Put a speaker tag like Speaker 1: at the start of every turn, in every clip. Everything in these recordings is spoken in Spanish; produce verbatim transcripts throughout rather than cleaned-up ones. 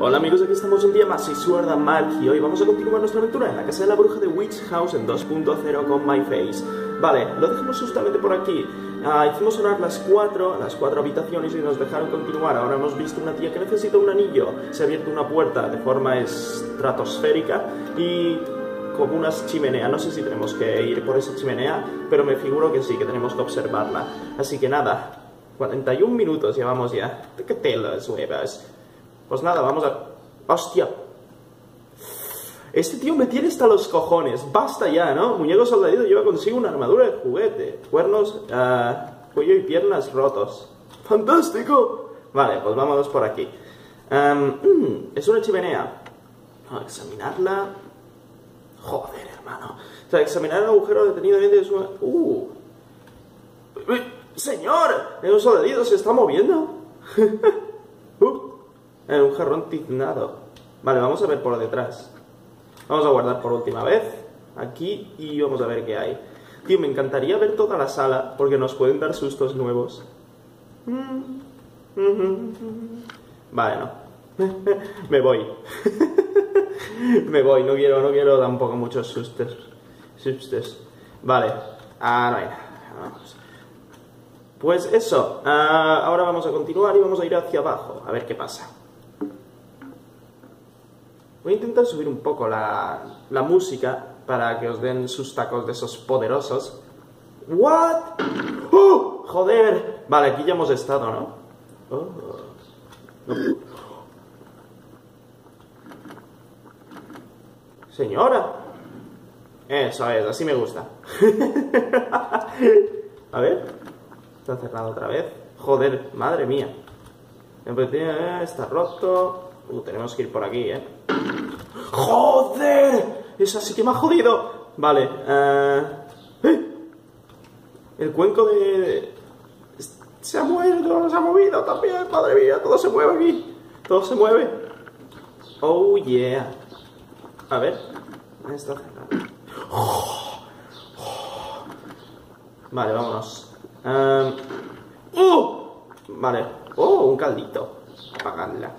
Speaker 1: Hola amigos, aquí estamos un día más, soy Sword and Mark y hoy vamos a continuar nuestra aventura en la casa de la bruja de Witch House en dos punto cero con My Face. Vale, lo dejamos justamente por aquí. Uh, hicimos sonar las cuatro, las cuatro habitaciones y nos dejaron continuar. Ahora hemos visto una tía que necesita un anillo. Se ha abierto una puerta de forma estratosférica y como una chimenea. No sé si tenemos que ir por esa chimenea, pero me figuro que sí, que tenemos que observarla. Así que nada, cuarenta y un minutos llevamos ya. ¿Qué telas huevas? Pues nada, vamos a... ¡Hostia! Este tío me tiene hasta los cojones. Basta ya, ¿no? Muñeco soldadito lleva consigo una armadura de juguete. Cuernos, uh, cuello y piernas rotos. ¡Fantástico! Vale, pues vámonos por aquí. Um, mm, es una chimenea. Vamos a examinarla. Joder, hermano. O sea, examinar el agujero detenidamente es una... ¡Uh! ¡Señor! El soldadito se está moviendo. uh. En un jarrón tiznado. Vale, vamos a ver por detrás. Vamos a guardar por última vez aquí y vamos a ver qué hay. Tío, me encantaría ver toda la sala porque nos pueden dar sustos nuevos. Vale, no. Me voy. Me voy, no quiero, no quiero tampoco muchos sustos. Sustos. Vale. Ah, no hay nada. Vamos. Pues eso. Uh, ahora vamos a continuar y vamos a ir hacia abajo. A ver qué pasa. Voy a intentar subir un poco la, la música para que os den sus tacos de esos poderosos. ¿What? ¡Oh! ¡Joder! Vale, aquí ya hemos estado, ¿no? Oh. No. Señora. Eso es, así me gusta. A ver. Está cerrado otra vez. Joder, madre mía. Está roto. Uh, tenemos que ir por aquí, ¿eh? ¡Joder! Esa sí que me ha jodido. Vale. Uh... ¿Eh? El cuenco de... Se ha muerto, se ha movido también. Madre mía, todo se mueve aquí. Todo se mueve. Oh, yeah. A ver. Está cerrado. Oh, oh. Vale, vámonos. Um... ¡Uh! Vale. Oh, un caldito. Apagadla.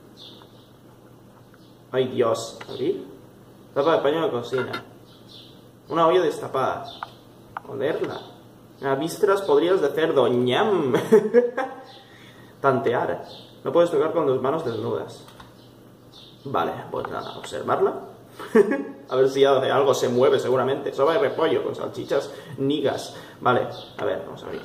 Speaker 1: Ay, Dios. ¿Abrir? Tapa de paño de cocina. Una olla destapada. Olerla. A vísceras podridas de cerdo. ¡Ñam! Tantear. No puedes tocar con tus manos desnudas. Vale, pues nada, observarla. A ver si hace algo, se mueve seguramente. Sopa de repollo con salchichas nigas. Vale, a ver, vamos a abrir.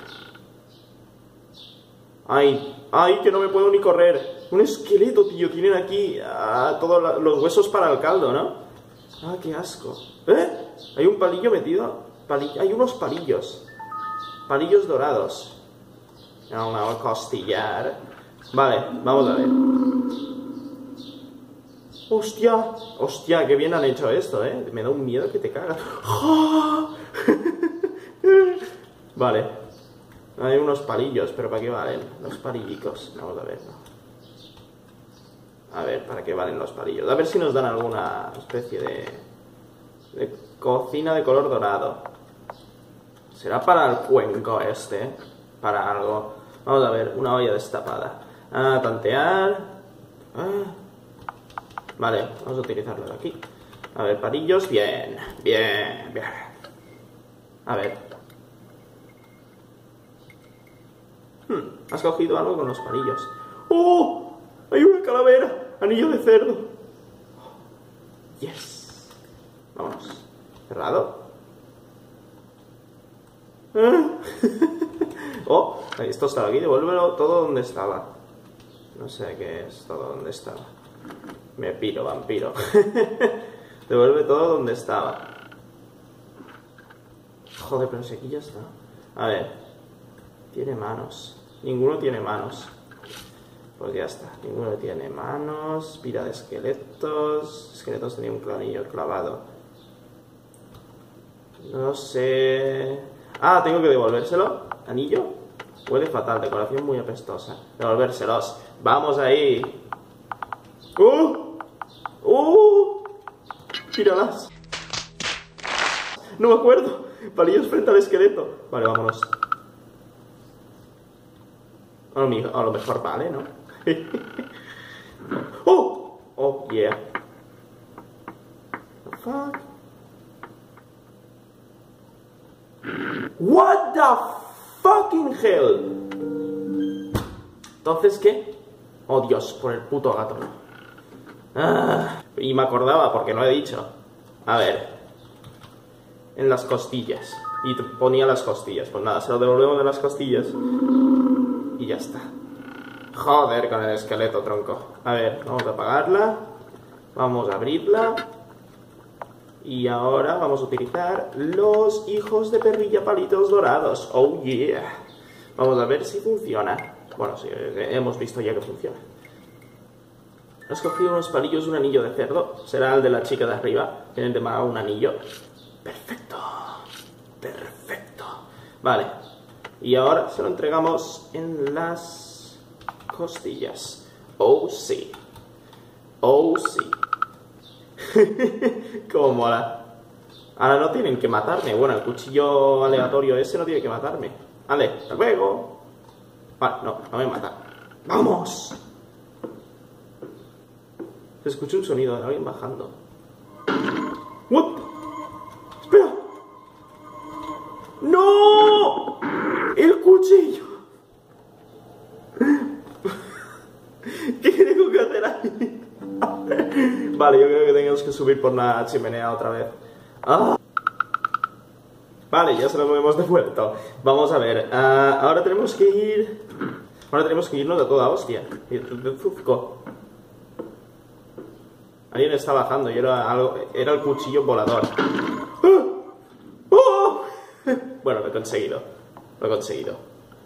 Speaker 1: Ay, ay, que no me puedo ni correr. Un esqueleto, tío. Tienen aquí ah, todos los huesos para el caldo, ¿no? Ah, qué asco. ¿Eh? Hay un palillo metido. Palillo. Hay unos palillos. Palillos dorados. No, no, costillar. Vale, vamos a ver. Hostia. Hostia, qué bien han hecho esto, ¿eh? Me da un miedo que te cagas. Vale. Hay unos palillos, pero ¿para qué valen? Los palillicos. Vamos a ver, ¿no? A ver, ¿para qué valen los palillos? A ver si nos dan alguna especie de... de cocina de color dorado. Será para el cuenco este, ¿eh? Para algo. Vamos a ver, una olla destapada. Ah, tantear. Ah. Vale, vamos a utilizarlo de aquí. A ver, palillos, bien, bien, bien. A ver. Hmm, has cogido algo con los palillos. ¡Oh! ¡Hay una calavera! ¡Anillo de cerdo! ¡Yes! Vámonos. ¿Cerrado? ¿Eh? ¡Oh! Esto estaba aquí. Devuélvelo todo donde estaba. No sé qué es todo donde estaba. Me piro, vampiro. Devuelve todo donde estaba. Joder, pero si aquí ya está. A ver. Tiene manos. Ninguno tiene manos. Pues ya está. Ninguno tiene manos. Pira de esqueletos. Esqueletos tenía un clanillo clavado. No sé... Ah, tengo que devolvérselo. ¿Anillo? Huele fatal. Decoración muy apestosa. Devolvérselos. ¡Vamos ahí! ¡Uh! ¡Uh! ¡Tíralas! No me acuerdo. Palillos frente al esqueleto. Vale, vámonos. A lo mejor vale, ¿no? ¡Oh! yeah. The fuck? What the fucking hell? ¿Entonces qué? Oh Dios, por el puto gato. Ah, y me acordaba porque no he dicho. A ver. En las costillas. Y te ponía las costillas. Pues nada, se lo devolvemos de las costillas. Y ya está. Joder con el esqueleto, tronco. A ver, vamos a apagarla. Vamos a abrirla. Y ahora vamos a utilizar los hijos de perrilla palitos dorados. Oh yeah. Vamos a ver si funciona. Bueno, sí, hemos visto ya que funciona. Has cogido unos palillos de un anillo de cerdo. Será el de la chica de arriba. Tienen de más un anillo. Perfecto. Perfecto. Vale. Y ahora se lo entregamos en las costillas. Oh sí. Oh sí. Cómo mola. Ahora no tienen que matarme. Bueno, el cuchillo aleatorio ese no tiene que matarme. Vale, hasta luego. Vale, no, no me mata. ¡Vamos! Se escucha un sonido de alguien bajando. ¿What? ¡Espera! ¡No! ¡El cuchillo! ¿Qué tengo que hacer ahí? Vale, yo creo que tenemos que subir por la chimenea otra vez. ¡Ah! Vale, ya se lo hemos devuelto. Vamos a ver. Uh, ahora tenemos que ir... Ahora tenemos que irnos de toda hostia. De Zuzco. Alguien está bajando y era, algo, era el cuchillo volador. ¡Ah! ¡Oh! Bueno, lo he conseguido. Lo he conseguido.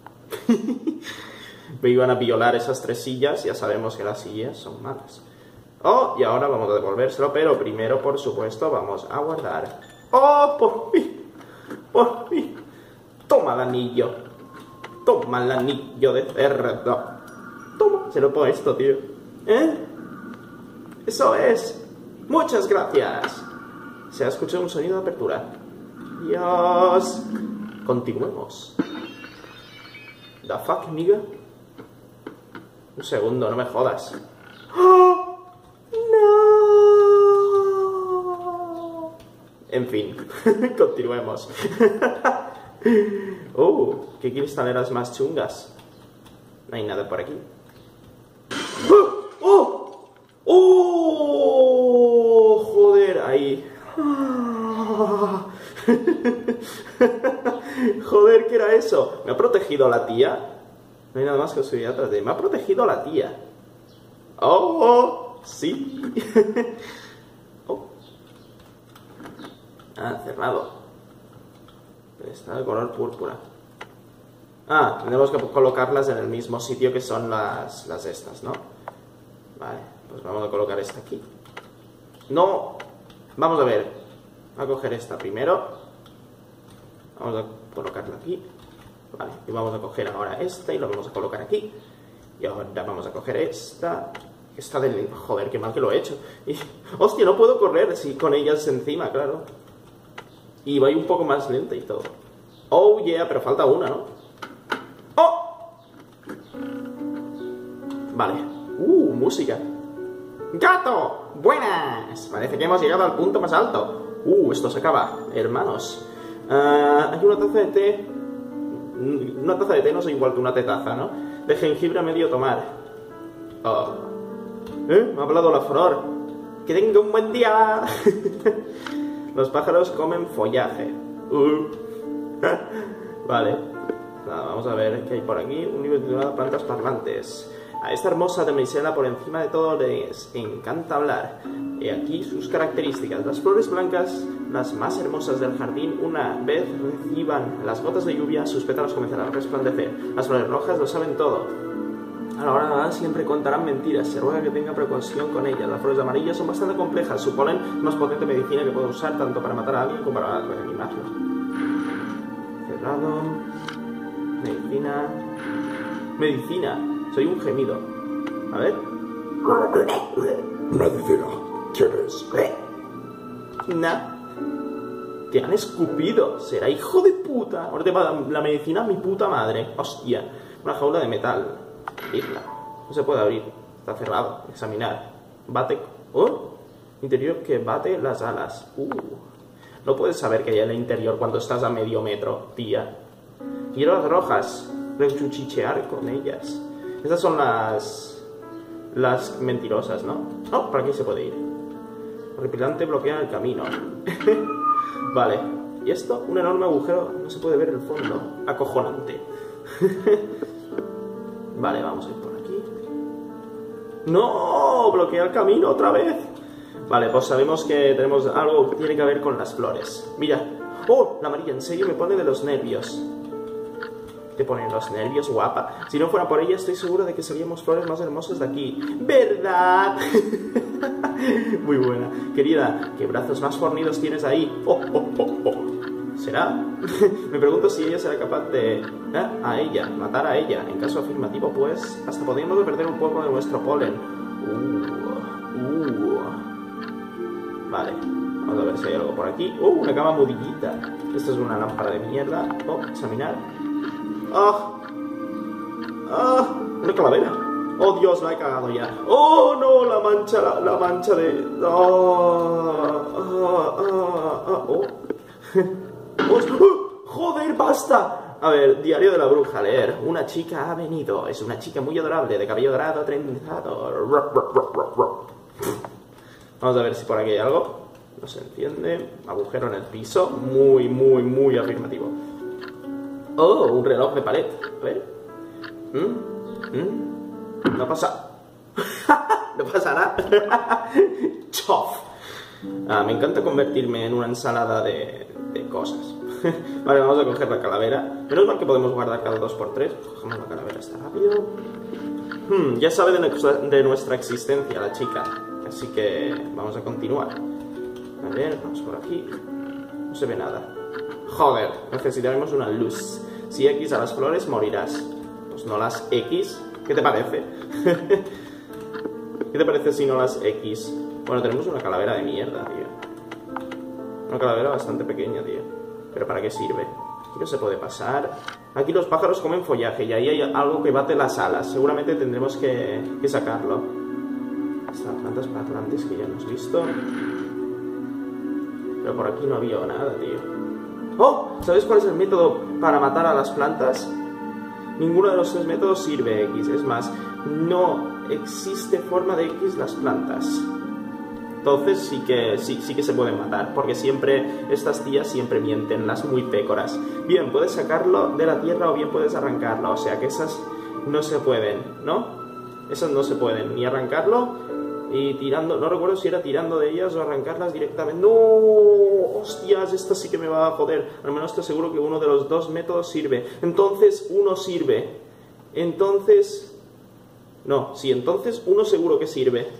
Speaker 1: Me iban a violar esas tres sillas. Ya sabemos que las sillas son malas. Oh, y ahora vamos a devolvérselo. Pero primero, por supuesto, vamos a guardar. ¡Oh, por fin! Por fin. Toma el anillo. Toma el anillo de cerdo. Toma. Se lo pongo esto, tío. ¿Eh? Eso es. Muchas gracias. Se ha escuchado un sonido de apertura. Dios. Continuemos. The fuck, nigga. Un segundo, no me jodas. ¡Oh! ¡No! En fin. Continuemos. Oh, qué cristaleras más chungas. No hay nada por aquí. ¡Oh! ¡Oh! ¡Oh! Joder, ahí. Joder, ¿qué era eso? ¿Me ha protegido la tía? No hay nada más que subir atrás de... ¿Me ha protegido la tía? ¡Oh! oh sí. Oh. Ah, cerrado. Está de color púrpura. Ah, tenemos que colocarlas en el mismo sitio que son las, las estas, ¿no? Vale, pues vamos a colocar esta aquí. No, vamos a ver. Voy a coger esta primero. Vamos a colocarla aquí. Vale, y vamos a coger ahora esta y lo vamos a colocar aquí. Y ahora vamos a coger esta. Esta del... Joder, qué mal que lo he hecho. Y... Hostia, no puedo correr así con ellas encima, claro. Y voy un poco más lenta y todo. Oh, yeah, pero falta una, ¿no? ¡Oh! Vale. ¡Uh, música! ¡Gato! ¡Buenas! Parece que hemos llegado al punto más alto. ¡Uh, esto se acaba! Hermanos. Uh, hay una taza de té. Una taza de té no es igual que una tetaza, ¿no? De jengibre a medio tomar. Oh. ¿Eh? Me ha hablado la flor. ¡Que tenga un buen día! Los pájaros comen follaje. Uh. Vale. Nada, vamos a ver qué hay por aquí. Un libro titulado Plantas Parlantes. A esta hermosa damisela por encima de todo les encanta hablar. He aquí sus características. Las flores blancas, las más hermosas del jardín, una vez reciban las gotas de lluvia, sus pétalos comenzarán a resplandecer. Las flores rojas lo saben todo. A la hora de nadar siempre contarán mentiras. Se ruega que tenga precaución con ellas. Las flores amarillas son bastante complejas. Suponen más potente medicina que puede usar tanto para matar a alguien como para reanimarlo. Cerrado. Medicina. Medicina. Soy un gemido. A ver.
Speaker 2: Medicina. ¿Quieres?
Speaker 1: Nah. Te han escupido. Será hijo de puta. Ahora te va a dar la medicina a mi puta madre. Hostia. Una jaula de metal. Abrirla. No se puede abrir. Está cerrado. Examinar. Bate Oh, interior que bate las alas. Uh, no puedes saber que hay en el interior cuando estás a medio metro, tía. Hierbas rojas, rechuchichear con ellas. Estas son las... las mentirosas, ¿no? Oh, por aquí se puede ir. Repilante bloquea el camino. Vale. ¿Y esto? Un enorme agujero. No se puede ver el fondo. Acojonante. Vale, vamos a ir por aquí. ¡No! Bloquea el camino otra vez. Vale, pues sabemos que tenemos algo que tiene que ver con las flores. Mira. ¡Oh! La amarilla, en serio, me pone de los nervios. Te ponen los nervios, guapa. Si no fuera por ella, estoy seguro de que seríamos flores más hermosas de aquí. ¿Verdad? Muy buena. Querida, ¿qué brazos más fornidos tienes ahí? Oh, oh, oh, oh. ¿Será? Me pregunto si ella será capaz de... ¿eh? A ella, matar a ella. En caso afirmativo, pues, hasta podríamos perder un poco de nuestro polen. Uh, uh. Vale. Vamos a ver si hay algo por aquí. ¡Uh! Una cama mudillita. Esta es una lámpara de mierda. Oh, examinar. ¡Ah! ¡Ah! Una calavera. ¡Oh, Dios! La he cagado ya. ¡Oh, no! La mancha, la, la mancha de... ¡Oh! ¡Ah! ¡Ah! ¡Ah! ¡Oh! ¡Oh! ¡Joder, basta! A ver, diario de la bruja, leer. Una chica ha venido. Es una chica muy adorable, de cabello dorado, trenzado. Vamos a ver si por aquí hay algo. No se enciende. Agujero en el piso. Muy, muy, muy afirmativo. Oh, un reloj de pared. A ver. ¿Mm? ¿Mm? No pasa. No pasa nada. Chof. Ah, me encanta convertirme en una ensalada de, de cosas. Vale, vamos a coger la calavera. Menos mal que podemos guardar cada dos por tres. Cogemos la calavera, está rápido. Hmm, ya sabe de nuestra, de nuestra existencia la chica. Así que vamos a continuar. A ver, vamos por aquí. No se ve nada. Joder, necesitaremos una luz. Si X a las flores, morirás. Pues no las X. ¿Qué te parece? ¿Qué te parece si no las X? Bueno, tenemos una calavera de mierda, tío. Una calavera bastante pequeña, tío. ¿Pero para qué sirve? Aquí no se puede pasar. Aquí los pájaros comen follaje y ahí hay algo que bate las alas. Seguramente tendremos que, que sacarlo. Estas plantas parlantes que ya hemos visto. Pero por aquí no había nada, tío. ¡Oh! ¿Sabes cuál es el método para matar a las plantas? Ninguno de los tres métodos sirve X. Es más, no existe forma de X las plantas. Entonces sí que, sí, sí que se pueden matar, porque siempre, estas tías siempre mienten, las muy pécoras. Bien, puedes sacarlo de la tierra o bien puedes arrancarlo, o sea que esas no se pueden, ¿no? Esas no se pueden, ni arrancarlo y tirando, no recuerdo si era tirando de ellas o arrancarlas directamente. ¡No! ¡Hostias! Esta sí que me va a joder. Al menos estoy seguro que uno de los dos métodos sirve. Entonces uno sirve. Entonces... No, sí, entonces uno seguro que sirve.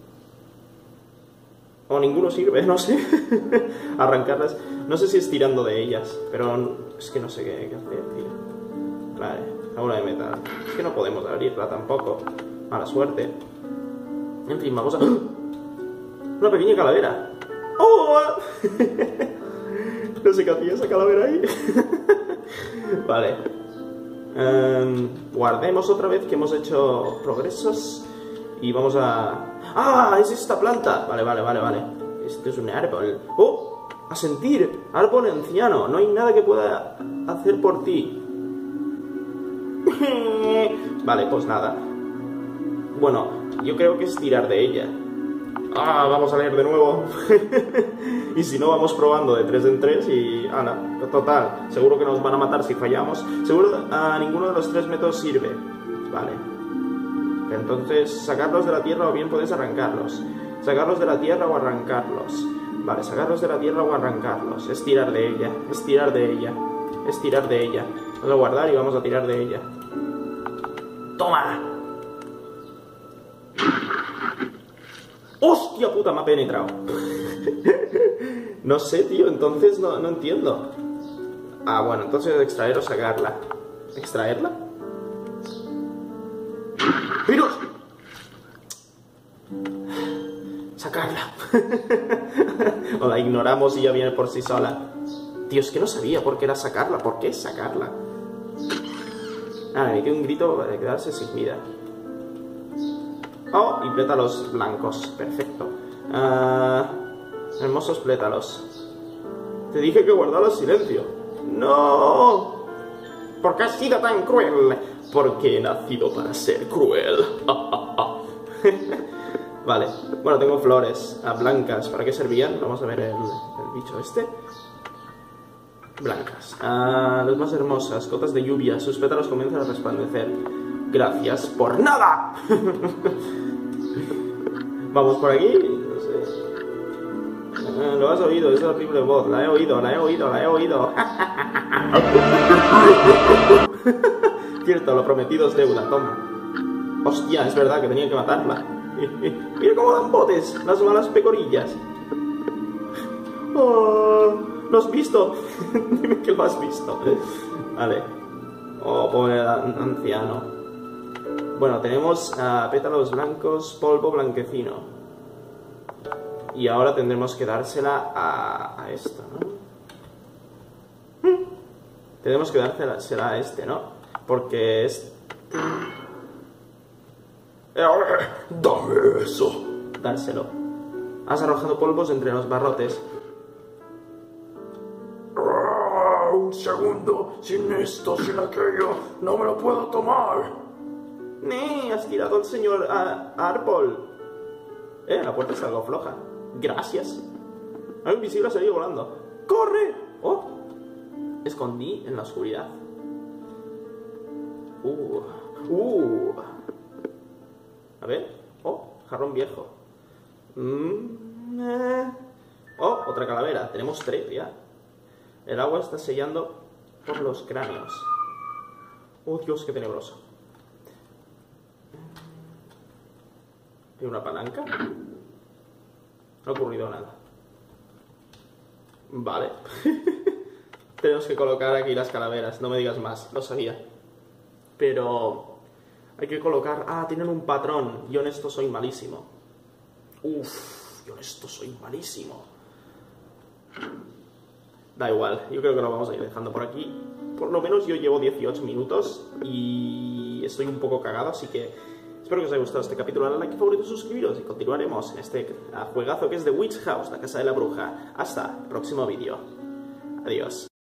Speaker 1: O ninguno sirve, no sé. Arrancarlas. No sé si es tirando de ellas, pero es que no sé qué, qué hacer, tío. Vale, la bola de metal. Es que no podemos abrirla tampoco. Mala suerte. En fin, vamos a... Una pequeña calavera. ¡Oh! No sé qué hacía esa calavera ahí. Vale. Um, guardemos otra vez que hemos hecho progresos. Y vamos a... ¡Ah! ¡Es esta planta! Vale, vale, vale, vale. Este es un árbol. ¡Oh! ¡A sentir! Árbol anciano. No hay nada que pueda hacer por ti. Vale, pues nada. Bueno, yo creo que es tirar de ella. ¡Ah! Vamos a leer de nuevo. Y si no, vamos probando de tres en tres y... ¡Hala! Total. Seguro que nos van a matar si fallamos. Seguro que a ninguno de los tres métodos sirve. Vale. Entonces, sacarlos de la tierra o bien puedes arrancarlos. Sacarlos de la tierra o arrancarlos. Vale, sacarlos de la tierra o arrancarlos. Es tirar de ella, es tirar de ella, es tirar de ella. Vamos a guardar y vamos a tirar de ella. ¡Toma! ¡Hostia puta! Me ha penetrado. No sé, tío, entonces no, no entiendo. Ah, bueno, entonces extraer o sacarla. ¿Extraerla? ¡Pero! Sacarla. O la ignoramos y ya viene por sí sola. Tío, es que no sabía por qué era sacarla. ¿Por qué sacarla? Ah, me quedó un grito para quedarse sin vida. Oh, y pétalos blancos. Perfecto. Ah, hermosos pétalos. Te dije que guardaras silencio. ¡No! ¿Por qué has sido tan cruel? Porque he nacido para ser cruel. Vale. Bueno, tengo flores ah, blancas. ¿Para qué servían? Vamos a ver el, el bicho este. Blancas. Ah, las más hermosas. Gotas de lluvia. Sus pétalos comienzan a resplandecer. Gracias por nada. Vamos por aquí. No sé. Ah, lo has oído. Es la horrible voz. La he oído, la he oído, la he oído. Cierto, lo prometido es deuda. Toma. Hostia, es verdad que tenía que matarla. Mira cómo dan botes las malas pecorillas. Oh, ¿lo has visto? Dime que lo has visto. Vale. Oh, pobre anciano. Bueno, tenemos uh, pétalos blancos, polvo blanquecino. Y ahora tendremos que dársela a, a esta, ¿no? Tenemos que dársela a este, ¿no? Porque es...
Speaker 2: Dame eso.
Speaker 1: Dárselo. Has arrojado polvos entre los barrotes.
Speaker 2: Un segundo. Sin esto, sin aquello, no me lo puedo tomar.
Speaker 1: ¡Nee! Has tirado al señor a, a Árbol. Eh, la puerta está algo floja. Gracias. Algo invisible ha salido volando. ¡Corre! ¡Oh! Escondí en la oscuridad. Uh. Uh. A ver. Oh, jarrón viejo. Mm, eh. Oh, otra calavera. Tenemos tres ya. El agua está sellando por los cráneos. Oh, Dios, qué tenebroso. ¿Hay una palanca? No ha ocurrido nada. Vale. Tenemos que colocar aquí las calaveras. No me digas más, lo sabía. Pero... hay que colocar... Ah, tienen un patrón. Yo en esto soy malísimo. Uff, yo en esto soy malísimo. Da igual, yo creo que lo vamos a ir dejando por aquí. Por lo menos yo llevo dieciocho minutos y estoy un poco cagado, así que espero que os haya gustado este capítulo. Dale like, favorito, suscribiros y continuaremos en este juegazo que es The Witch House, la casa de la bruja. Hasta el próximo vídeo. Adiós.